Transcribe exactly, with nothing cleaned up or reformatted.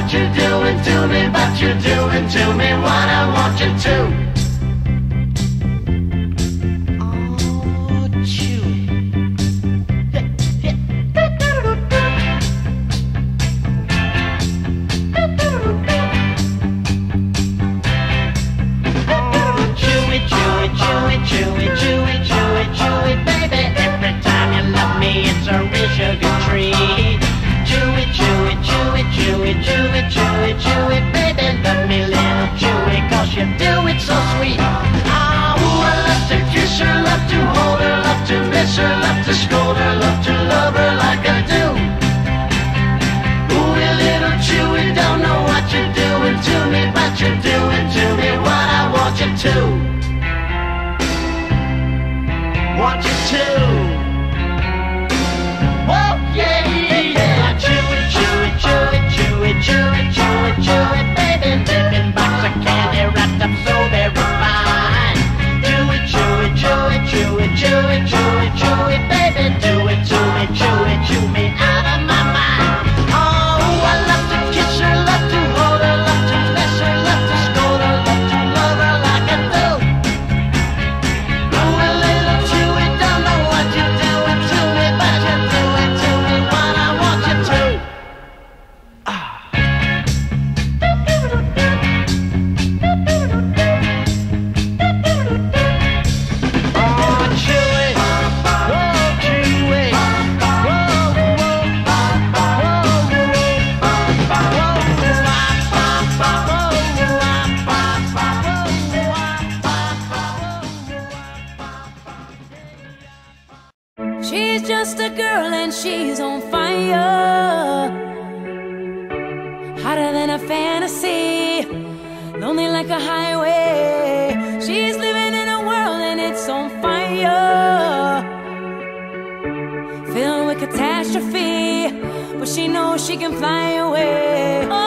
what you're doing to me, but you're doing to me what I want you to. Chewy, chewy, chewy, chewy, baby. Every time you love me, it's a real sugar treat. Chewy, chewy, chewy, chewy, chewy, chewy, chewy, baby. Love me, little chewy, cause you do it so sweet. Ah, ooh, I love to kiss her, love to hold her, love to miss her, love to scold her, love to love her like I do. Ooh, you little chewy, don't know what you're doing to me, but you're doing to me what I want you to. Want you to. Oh yeah, yeah. Chewy, chewy, chewy, chewy, chewy, chewy, chewy, baby. Living box of candy wrapped up so very fine. Chewy, chewy, chewy, chewy, chewy, chewy, chewy, baby. Do it to me, chewy, chew me out of my mind. Oh, I love to kiss her, love to hold her, love to miss her, love to scold her, love to love her like I do. She's just a girl and she's on fire, hotter than a fantasy, lonely like a highway. She's living in a world and it's on fire, filled with catastrophe, but she knows she can fly away.